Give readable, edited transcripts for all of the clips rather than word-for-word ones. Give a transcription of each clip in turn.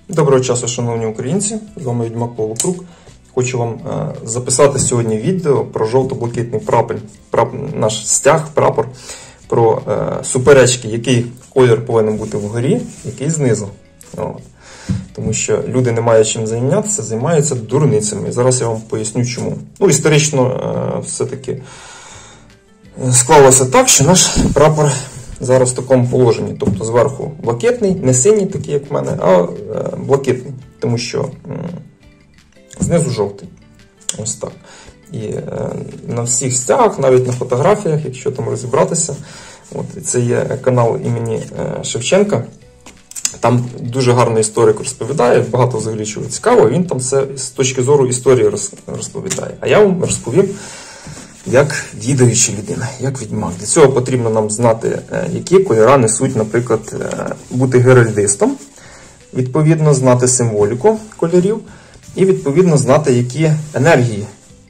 Доброго часу, шановні українці, з вами Відьмак Павло Крук. Хочу вам записати сьогодні відео про жовто-блакитний прапор, наш стяг, прапор, про суперечки, який колір повинен бути вгорі, який знизу. Тому що люди не мають чим зайнятися, займаються дурницями. І зараз я вам поясню чому. Історично все-таки склалося так, що наш прапор зараз в такому положенні. Тобто зверху блакитний, не синій, такий як в мене, а блакитний. Тому що знизу жовтий. Ось так. І на всіх стягах, навіть на фотографіях, якщо там розібратися, це є канал імені Шевченка. Там дуже гарно історик розповідає, багато взагалі чого цікавого, він там все з точки зору історії розповідає. А я вам розповім, як дідаюча людина, як відьмак. Для цього потрібно нам знати, які кольори несуть, наприклад, бути геральдистом, відповідно знати символіку кольорів і відповідно знати, які енергії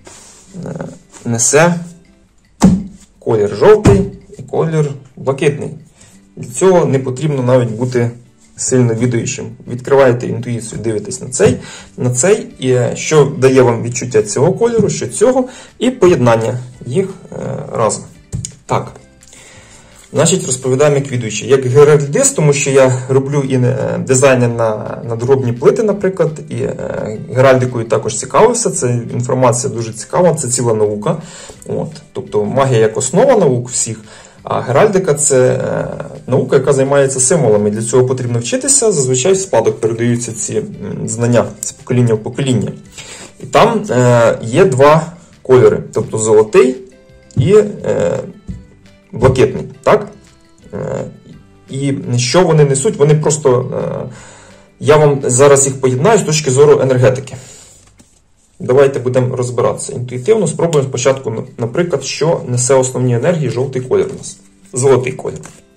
несе колір жовтий і колір блакитний. Для цього не потрібно навіть бути сильно відаючим. Відкриваєте інтуїцію, дивитесь на цей, і що дає вам відчуття цього кольору, що цього, і поєднання їх разом. Так. Значить, розповідаємо як відаючий. Як геральдист, тому що я роблю і дизайни на надгробні плити, наприклад, і геральдикою також цікавився. Це інформація дуже цікава, це ціла наука. Тобто магія як основа наук всіх, а геральдика – це наука, яка займається символами. Для цього потрібно вчитися, зазвичай в спадок передаються ці знання з покоління в покоління. І там є два кольори, тобто золотий і блакитний. Так? І що вони несуть? Вони просто, я вам зараз їх поєднаю з точки зору енергетики. Давайте будемо розбиратися інтуїтивно. Спробуємо спочатку, наприклад, що несе основні енергії жовтий колір у нас. Золотий колір.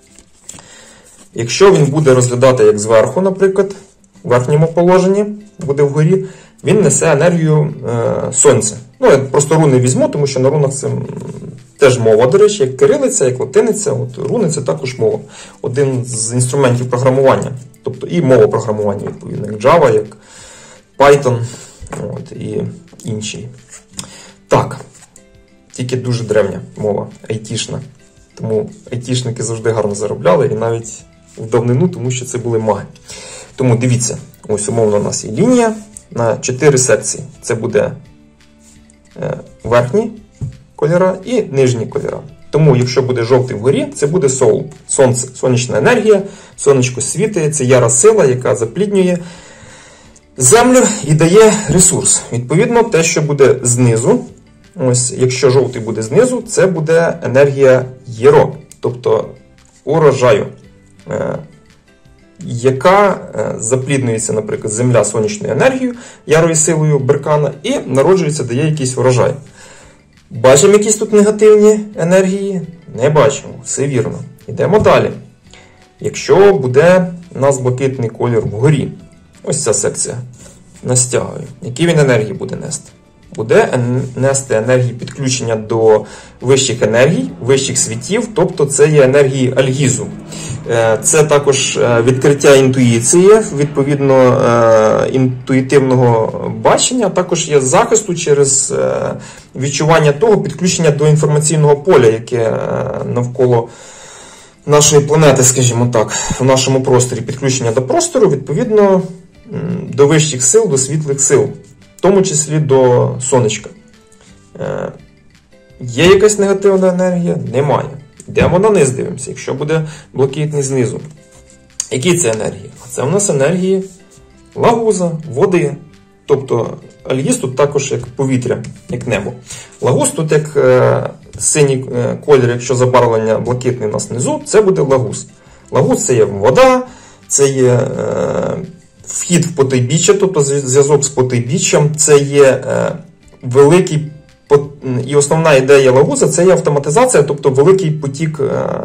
Якщо він буде розглядати як зверху, наприклад, в верхньому положенні, буде вгорі, він несе енергію сонця. Я просто руни візьму, тому що на рунах це теж мова, до речі, як кирилиця, як латиниця. Руни – це також мова. Один з інструментів програмування. Тобто і мова програмування, відповідно, як Java, як Python. І інші. Так, тільки дуже древня мова, айтішна. Тому айтішники завжди гарно заробляли, і навіть в давнину, тому що це були маги. Тому дивіться, ось умовно у нас є лінія на 4 секції. Це буде верхні кольори і нижні кольори. Тому, якщо буде жовтий вгорі, це буде сонце, сонячна енергія, сонечко світить, це яра сила, яка запліднює землю і дає ресурс. Відповідно, те, що буде знизу, ось, якщо жовтий буде знизу, це буде енергія єро, тобто урожаю, яка запліднюється, наприклад, земля сонячною енергією, ярою силою беркана, і народжується, дає якийсь урожай. Бачимо якісь тут негативні енергії? Не бачимо, все вірно. Йдемо далі. Якщо буде у нас блакитний колір вгорі, ось ця секція настягує. Які він енергії буде нести? Буде нести енергії підключення до вищих енергій, вищих світів, тобто це є енергії альгізу. Це також відкриття інтуїції, відповідно інтуїтивного бачення, також є захисту через відчування того підключення до інформаційного поля, яке навколо нашої планети, скажімо так, в нашому просторі, підключення до простору, відповідно, до вищих сил, до світлих сил, в тому числі до сонечка. Є якась негативна енергія? Немає. Йдемо на низ, дивимося, якщо буде блакитний знизу. Які це енергії? Це у нас енергії лагуза, води. Тобто альгіз тут також як повітря, як небо. Лагуз тут як синій колір, якщо забарвлення блакитний у нас внизу, це буде лагуз. Лагуз – це є вода, це є вхід в потойбіччя, тобто зв'язок з потойбіччям, це є великий, і основна ідея лагуза – це є автоматизація, тобто великий потік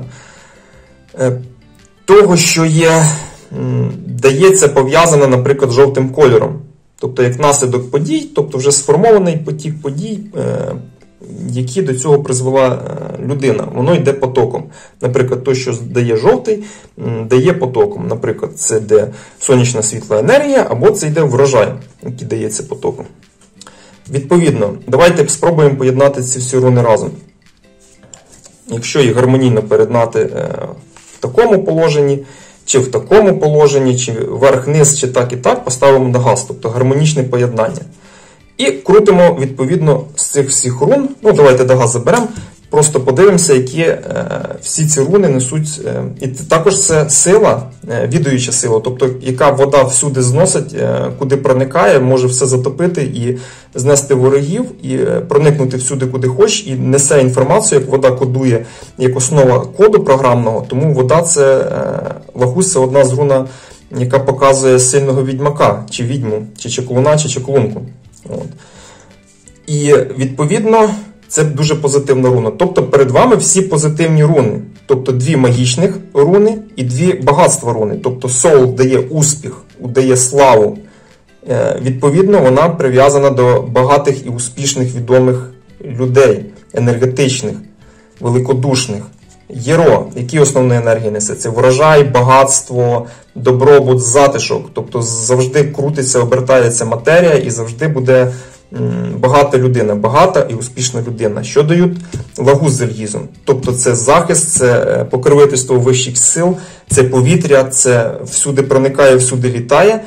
того, що є, дається пов'язане, наприклад, жовтим кольором. Тобто як наслідок подій, тобто вже сформований потік подій, які до цього призвела людина. Воно йде потоком. Наприклад, то, що дає жовтий, дає потоком. Наприклад, це йде сонячна світла енергія, або це йде врожай, який дається потоком. Відповідно, давайте спробуємо поєднати ці всі руни разом. Якщо їх гармонійно передати в такому положенні, чи в такому положенні, чи вверх-низ, чи так і так, поставимо на газ, тобто гармонічне поєднання. І крутимо, відповідно, з цих всіх рун. Ну, давайте до газ заберемо. Просто подивимося, які всі ці руни несуть. І також це сила, відуюча сила, тобто яка вода всюди зносить, куди проникає, може все затопити і знести ворогів, і проникнути всюди, куди хоче, і несе інформацію, як вода кодує, як основа коду програмного. Тому вода це, Лагус це одна з руна, яка показує сильного відьмака, чи відьму, чи чаклуна, чи чаклунку. От. І відповідно це дуже позитивна руна. Тобто перед вами всі позитивні руни. Тобто 2 магічних руни і 2 багатства руни. Тобто Соул дає успіх, дає славу. Відповідно, вона прив'язана до багатих і успішних відомих людей, енергетичних, великодушних. Єро, які основні енергії несе? Це врожай, багатство, добробут, затишок. Тобто завжди крутиться, обертається матерія і завжди буде багата людина, багата і успішна людина. Що дають Лагус з Ельгізом? Тобто це захист, це покровительство вищих сил, це повітря, це всюди проникає, всюди літає.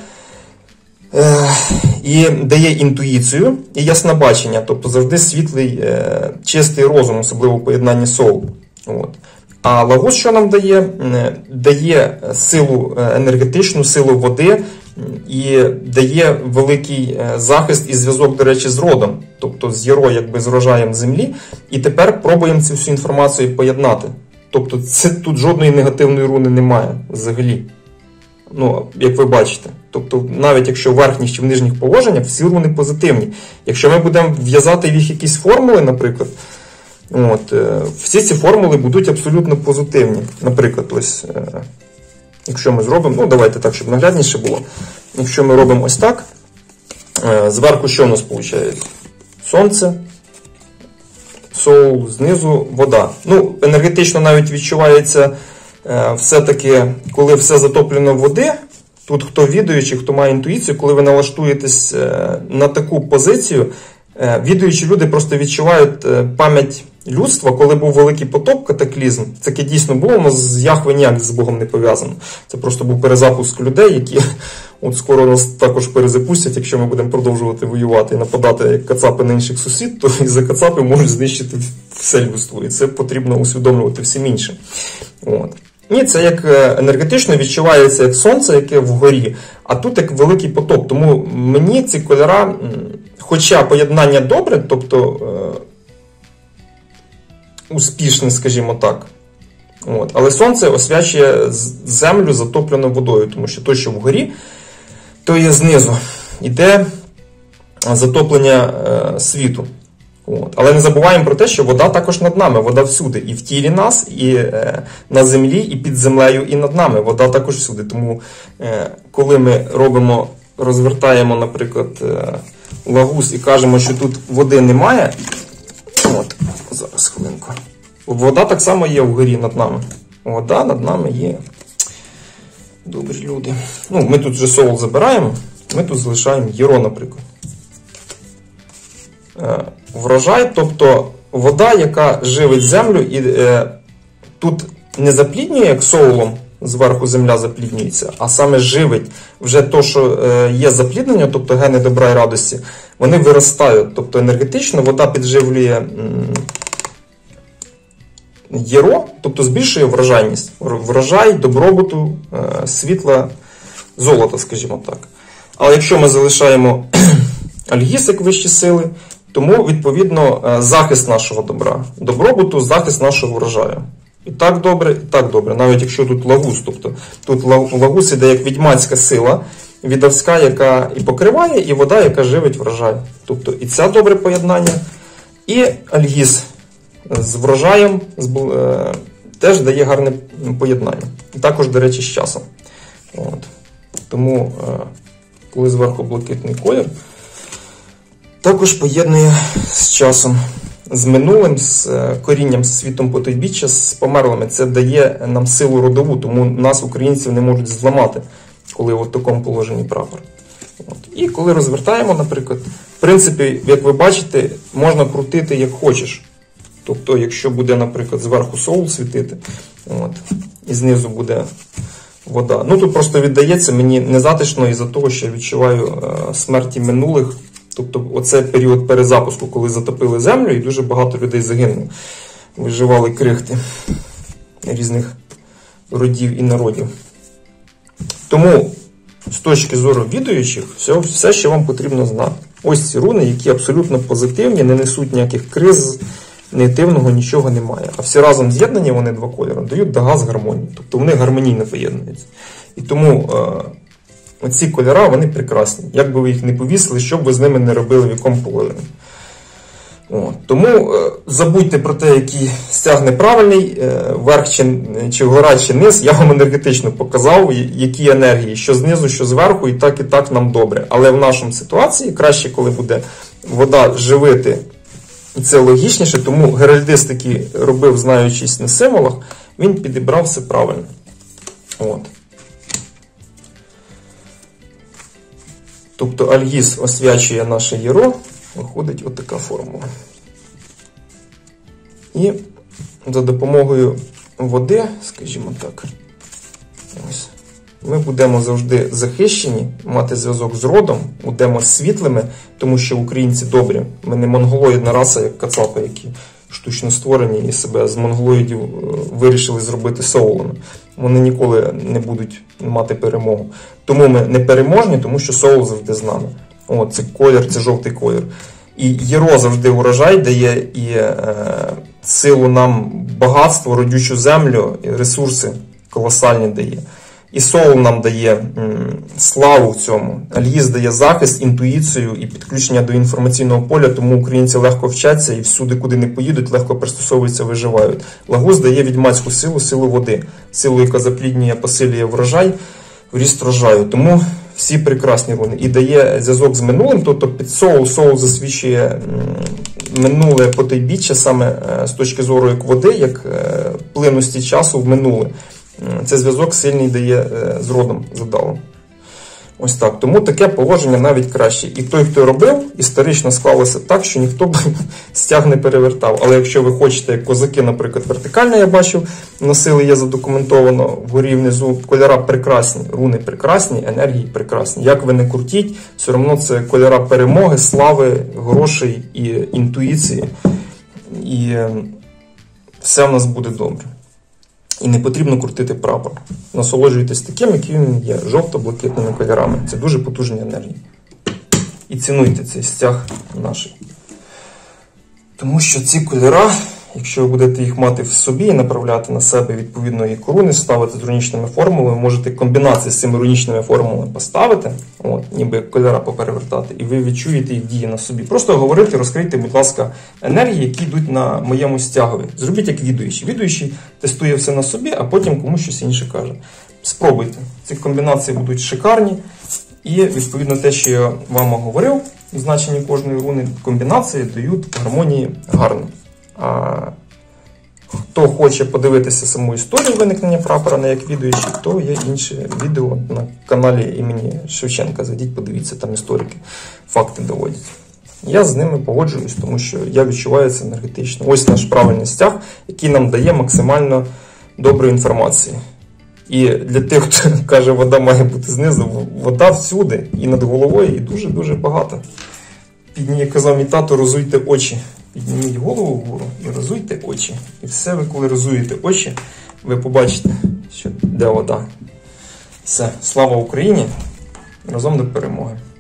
І дає інтуїцію і яснобачення, тобто завжди світлий, чистий розум, особливо в поєднанні Соул. От. А Лагус що нам дає? Дає силу енергетичну, силу води і дає великий захист і зв'язок, до речі, з родом, тобто з Єро, якби з врожаєм землі. І тепер пробуємо цю всю інформацію поєднати. Тобто тут жодної негативної руни немає взагалі. Ну, як ви бачите. Тобто навіть якщо в верхніх чи в нижніх положеннях, всі руни позитивні. Якщо ми будемо в'язати в їх якісь формули, наприклад, всі ці формули будуть абсолютно позитивні. Наприклад, ось, якщо ми зробимо, ну давайте так, щоб наглядніше було. Якщо ми робимо ось так, зверху що у нас виходить? Сонце, Соул, знизу вода. Ну, енергетично навіть відчувається все-таки, коли все затоплено води. Тут хто відуючий, хто має інтуїцію, коли ви налаштуєтесь на таку позицію, відуючі люди просто відчувають пам'ять людства, коли був великий потоп, катаклізм. Це дійсно було, але з Яхве ніяк з Богом не пов'язано. Це просто був перезапуск людей, які от скоро нас також перезапустять, якщо ми будемо продовжувати воювати і нападати як кацапи на інших сусід, то із-за кацапи можуть знищити все людство. І це потрібно усвідомлювати всім іншим. От. Ні, це як енергетично відчувається як сонце, яке вгорі, а тут як великий потоп. Тому мені ці кольора, хоча поєднання добре, тобто успішне, скажімо так, от, але сонце освячує землю затоплену водою, тому що то, що вгорі, то є знизу. Іде затоплення світу. От. Але не забуваємо про те, що вода також над нами, вода всюди. І в тілі нас, і на землі, і під землею, і над нами. Вода також всюди. Тому коли ми розвертаємо, наприклад, Лагус і кажемо, що тут води немає, от, зараз хвилинку. Вода так само є вгорі над нами. Вода над нами є. Добрі люди. Ну, ми тут вже Соул забираємо, ми тут залишаємо Єро, наприклад. Врожай, тобто вода, яка живить землю, і тут не запліднює, як Соулом, зверху земля запліднюється, а саме живить. Вже то, що є запліднення, тобто гени добра і радості, вони виростають. Тобто енергетично вода підживлює Єро, тобто збільшує врожайність. Врожай, добробуту, світла, золота, скажімо так. Але якщо ми залишаємо Альгіс як вищі сили, тому, відповідно, захист нашого добра, добробуту, захист нашого врожаю. І так добре, навіть якщо тут Лагус, тобто тут Лагус іде як відьмацька сила, відавська, яка і покриває, і вода, яка живить врожай. Тобто і це добре поєднання, і Альгіс з врожаєм теж дає гарне поєднання. І також, до речі, з часом. От. Тому, коли зверху блакитний колір, також поєднує з часом з минулим, з корінням, з світом потойбіччя, з померлими. Це дає нам силу родову, тому нас, українців, не можуть зламати, коли в такому положенні прапор. І коли розвертаємо, наприклад, в принципі, як ви бачите, можна крутити як хочеш. Тобто, якщо буде, наприклад, зверху соул світити, і знизу буде вода. Ну, тут просто віддається мені незатишно із-за того, що я відчуваю смерті минулих. Тобто, оце період перезапуску, коли затопили землю, і дуже багато людей загинуло. Виживали крихти різних родів і народів. Тому, з точки зору відуючих, все, що вам потрібно знати. Ось ці руни, які абсолютно позитивні, не несуть ніяких криз, негативного нічого немає. А всі разом з'єднані, вони два кольори, дають дагаз гармонії. Тобто вони гармонійно поєднуються. І тому оці кольори, вони прекрасні. Як би ви їх не повісили, що б ви з ними не робили, в якому положенні. Тому забудьте про те, який стяг неправильний, верх чи гора, чи низ. Я вам енергетично показав, які енергії, що знизу, що зверху, і так нам добре. Але в нашому ситуації краще, коли буде вода живити, і це логічніше, тому геральдист, який робив, знаючись на символах, він підібрав все правильно. Тобто Альгіз освячує наше єро, виходить отака формула. І за допомогою води, скажімо так, ось, ми будемо завжди захищені, мати зв'язок з родом, будемо світлими, тому що українці добрі. Ми не монголоїдна раса, як кацапи, які штучно створені і себе з монголоїдів вирішили зробити соулами. Вони ніколи не будуть мати перемогу. Тому ми не переможні, тому що соул завжди з нами. Це колір, це жовтий колір. І єро завжди урожай дає, і силу нам, багатство, родючу землю, і ресурси колосальні дає. І соул нам дає славу в цьому. Альгіз дає захист, інтуїцію і підключення до інформаційного поля, тому українці легко вчаться і всюди, куди не поїдуть, легко пристосовуються, виживають. Лагус дає відьмацьку силу, силу води, силу, яка запліднює, посилює врожай, в ріст врожаю. Тому всі прекрасні руни. І дає зв'язок з минулим, тобто під соул засвідчує минуле потойбіччя саме з точки зору як води, як плинності часу в минуле. Це зв'язок сильний дає з родом задалом. Ось так. Тому таке положення навіть краще. І той, хто робив, історично склалося так, що ніхто б стяг не перевертав. Але якщо ви хочете, як козаки, наприклад, вертикально, я бачив, носили, є задокументовано вгорі внизу, кольора прекрасні, руни прекрасні, енергії прекрасні. Як ви не крутіть, все одно це кольора перемоги, слави, грошей і інтуїції. І все в нас буде добре. І не потрібно крутити прапор. Насолоджуйтесь таким, який він є, жовто-блакитними кольорами. Це дуже потужні енергії. І цінуйте цей стяг наш. Тому що ці кольори, якщо ви будете їх мати в собі і направляти на себе відповідної коруни, ставити з рунічними формулами, можете комбінації з цими рунічними формулами поставити, ніби кольора поперевертати, і ви відчуєте їх дії на собі. Просто говорите, розкрийте, будь ласка, енергії, які йдуть на моєму стягові. Зробіть як відуючий. Відуючий тестує все на собі, а потім комусь щось інше каже. Спробуйте. Ці комбінації будуть шикарні. І, відповідно, те, що я вам говорив, в значенні кожної руни, комбінації дають гармонії гарно. А хто хоче подивитися саму історію виникнення прапора, не як відуючий, то є інше відео на каналі імені Шевченка. Зайдіть, подивіться, там історики факти доводять. Я з ними погоджуюсь, тому що я відчуваю це енергетично. Ось наш правильний стяг, який нам дає максимально доброї інформації. І для тих, хто каже, вода має бути знизу, вода всюди, і над головою, і дуже-дуже багато. Як казав мій тато, розуйте очі. Підніміть голову вгору і розуйте очі. І все ви, коли розуєте очі, ви побачите, що де вода. Все. Слава Україні! Разом до перемоги!